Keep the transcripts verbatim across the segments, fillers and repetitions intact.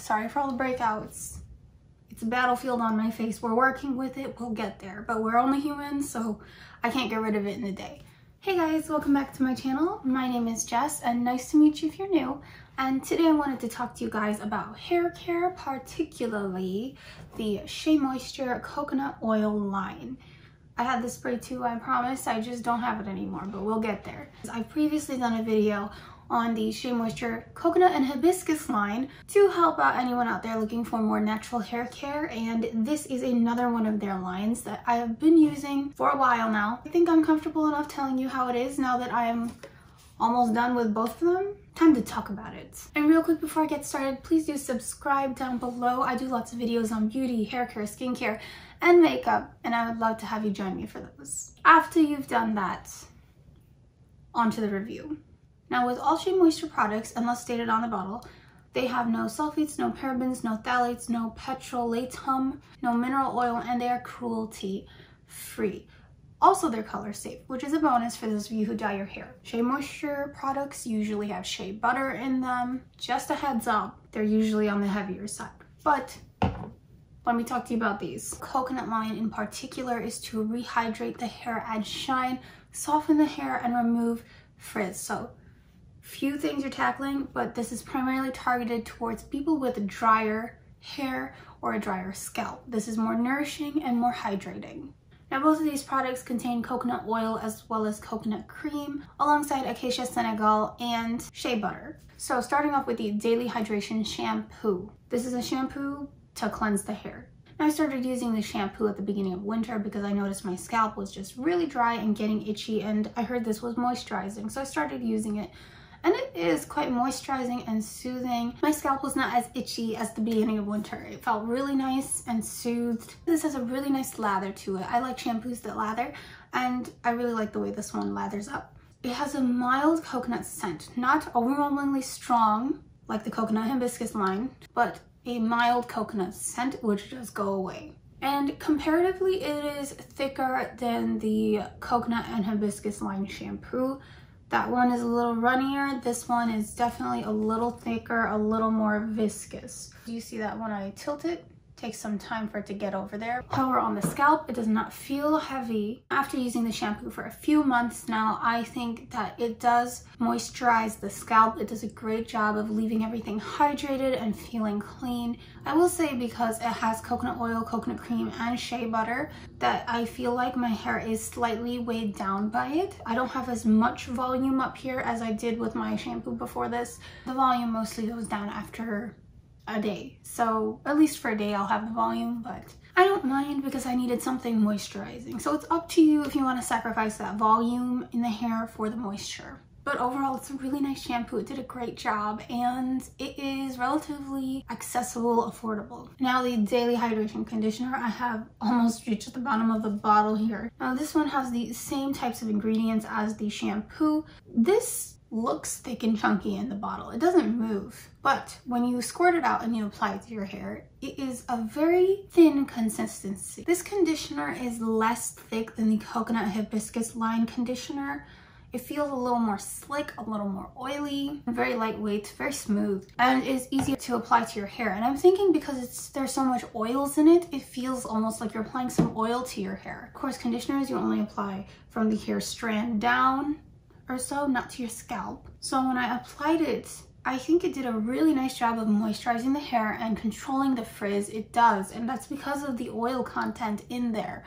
Sorry for all the breakouts. It's a battlefield on my face. We're working with it. We'll get there. But we're only humans, so I can't get rid of it in a day. Hey guys, welcome back to my channel. My name is Jess, and nice to meet you if you're new. And today I wanted to talk to you guys about hair care, particularly the Shea Moisture Coconut Oil line. I had this spray too, I promise. I just don't have it anymore, but we'll get there. I've previously done a video on the Shea Moisture Coconut and Hibiscus line to help out anyone out there looking for more natural hair care, and this is another one of their lines that I have been using for a while now. I think I'm comfortable enough telling you how it is now that I am almost done with both of them. Time to talk about it. And real quick before I get started, please do subscribe down below. I do lots of videos on beauty, hair care, skincare, and makeup, and I would love to have you join me for those. After you've done that, on to the review. Now, with all Shea Moisture products, unless stated on the bottle, they have no sulfates, no parabens, no phthalates, no petrolatum, no mineral oil, and they are cruelty free. Also, they're color safe, which is a bonus for those of you who dye your hair. Shea Moisture products usually have shea butter in them. Just a heads up, they're usually on the heavier side. But let me talk to you about these. Coconut line in particular is to rehydrate the hair, add shine, soften the hair, and remove frizz. So few things you're tackling, but this is primarily targeted towards people with drier hair or a drier scalp. This is more nourishing and more hydrating. Now, both of these products contain coconut oil as well as coconut cream alongside Acacia Senegal and shea butter. So starting off with the Daily Hydration Shampoo. This is a shampoo to cleanse the hair. Now, I started using the shampoo at the beginning of winter because I noticed my scalp was just really dry and getting itchy, and I heard this was moisturizing, so I started using it. And it is quite moisturizing and soothing. My scalp was not as itchy as the beginning of winter. It felt really nice and soothed. This has a really nice lather to it. I like shampoos that lather, and I really like the way this one lathers up. It has a mild coconut scent, not overwhelmingly strong like the coconut hibiscus line, but a mild coconut scent which does go away. And comparatively, it is thicker than the coconut and hibiscus line shampoo. That one is a little runnier. This one is definitely a little thicker, a little more viscous. Do you see that when I tilt it? Takes some time for it to get over there. However, on the scalp, it does not feel heavy. After using the shampoo for a few months now, I think that it does moisturize the scalp. It does a great job of leaving everything hydrated and feeling clean. I will say, because it has coconut oil, coconut cream, and shea butter, that I feel like my hair is slightly weighed down by it. I don't have as much volume up here as I did with my shampoo before this. The volume mostly goes down after a day, so at least for a day I'll have the volume, but I don't mind because I needed something moisturizing. So it's up to you if you want to sacrifice that volume in the hair for the moisture. But overall, it's a really nice shampoo. It did a great job, and it is relatively accessible, affordable. Now, the Daily Hydration Conditioner, I have almost reached the bottom of the bottle here. Now, this one has the same types of ingredients as the shampoo. This looks thick and chunky in the bottle. It doesn't move, but when you squirt it out and you apply it to your hair, it is a very thin consistency. This conditioner is less thick than the Coconut Hibiscus line conditioner. It feels a little more slick, a little more oily, very lightweight, very smooth, and is easier to apply to your hair. And I'm thinking because it's there's so much oils in it, it feels almost like you're applying some oil to your hair. Of course, conditioners you only apply from the hair strand down or so, not to your scalp. So when I applied it, I think it did a really nice job of moisturizing the hair and controlling the frizz. It does, and that's because of the oil content in there.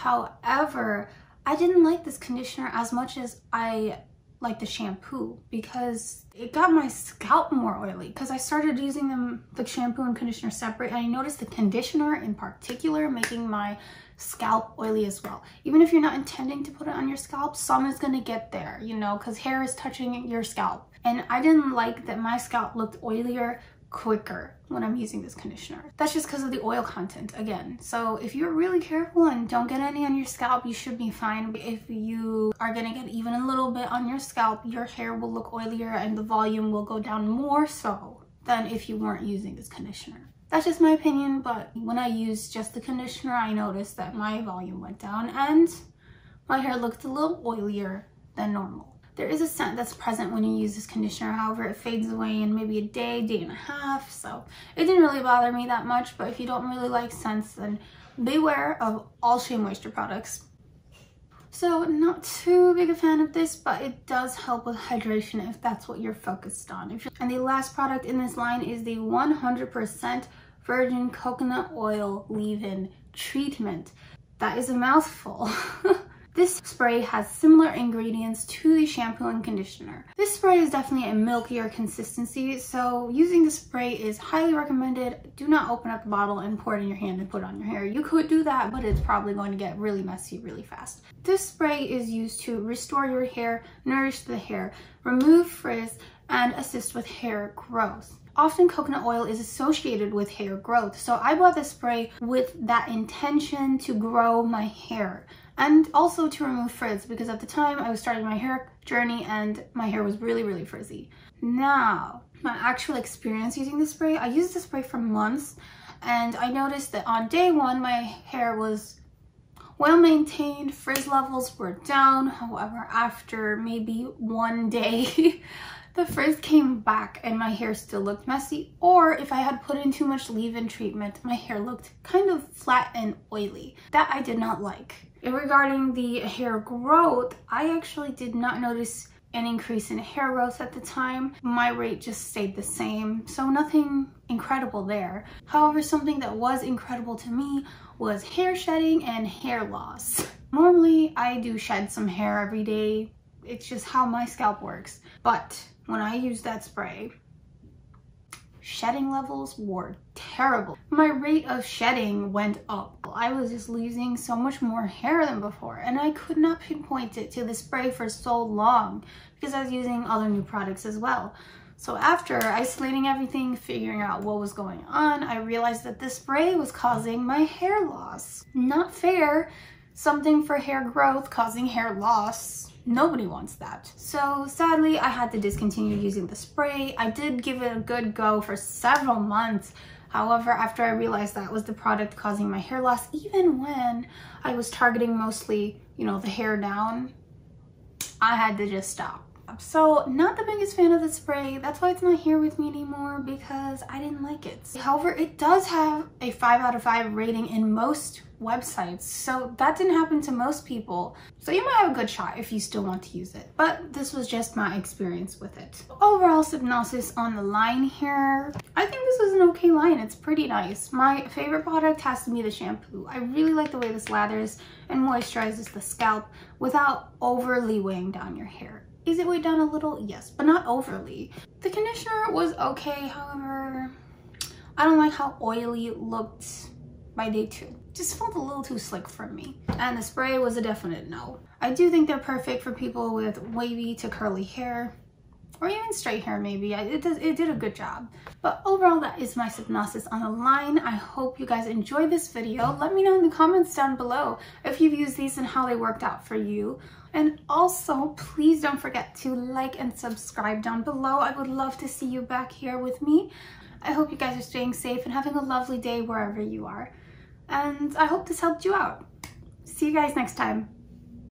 However, I didn't like this conditioner as much as I like the shampoo because it got my scalp more oily, because I started using them, the shampoo and conditioner separate, and I noticed the conditioner in particular making my scalp oily as well. Even if you're not intending to put it on your scalp, some is gonna get there, you know, because hair is touching your scalp. And I didn't like that my scalp looked oilier quicker when I'm using this conditioner. That's just because of the oil content again. So if you're really careful and don't get any on your scalp, you should be fine. If you are gonna get even a little bit on your scalp, your hair will look oilier and the volume will go down more so than if you weren't using this conditioner. That's just my opinion, but when I used just the conditioner, I noticed that my volume went down and my hair looked a little oilier than normal. there is a scent that's present when you use this conditioner. However, it fades away in maybe a day, day and a half. So it didn't really bother me that much. But if you don't really like scents, then beware of all Shea Moisture products. So not too big a fan of this, but it does help with hydration if that's what you're focused on. If you're... And the last product in this line is the one hundred percent virgin coconut oil leave-in treatment. That is a mouthful. This spray has similar ingredients to the shampoo and conditioner. This spray is definitely a milkier consistency, so using the spray is highly recommended. Do not open up the bottle and pour it in your hand and put it on your hair. You could do that, but it's probably going to get really messy really fast. This spray is used to restore your hair, nourish the hair, remove frizz, and assist with hair growth. Often coconut oil is associated with hair growth, so I bought this spray with that intention to grow my hair and also to remove frizz, because at the time I was starting my hair journey and my hair was really, really frizzy. Now, my actual experience using this spray, I used this spray for months and I noticed that on day one my hair was well maintained, frizz levels were down. However, after maybe one day, the frizz came back and my hair still looked messy, or if I had put in too much leave-in treatment, my hair looked kind of flat and oily. That I did not like. And regarding the hair growth, I actually did not notice an increase in hair growth at the time. My rate just stayed the same, so nothing incredible there. However, something that was incredible to me was hair shedding and hair loss. Normally, I do shed some hair every day. It's just how my scalp works. But when I used that spray, shedding levels were terrible. My rate of shedding went up. I was just losing so much more hair than before, and I could not pinpoint it to the spray for so long because I was using other new products as well. So after isolating everything, figuring out what was going on, I realized that this spray was causing my hair loss. Not fair. Something for hair growth causing hair loss. Nobody wants that. So sadly, I had to discontinue using the spray. I did give it a good go for several months. However, after I realized that was the product causing my hair loss, even when I was targeting mostly, you know, the hair down, I had to just stop. So not the biggest fan of the spray. That's why it's not here with me anymore, because I didn't like it. However, it does have a five out of five rating in most websites, so that didn't happen to most people. So you might have a good shot if you still want to use it. But this was just my experience with it. Overall synopsis on the line here. I think this is an okay line. It's pretty nice. My favorite product has to be the shampoo. I really like the way this lathers and moisturizes the scalp without overly weighing down your hair. Is it weighed down a little? Yes, but not overly. The conditioner was okay, however, I don't like how oily it looked by day two. Just felt a little too slick for me. And the spray was a definite no. I do think they're perfect for people with wavy to curly hair, or even straight hair maybe. It, does, it did a good job. But overall, that is my synopsis on the line. I hope you guys enjoyed this video. Let me know in the comments down below if you've used these and how they worked out for you. And also, please don't forget to like and subscribe down below. I would love to see you back here with me. I hope you guys are staying safe and having a lovely day wherever you are. And I hope this helped you out. See you guys next time.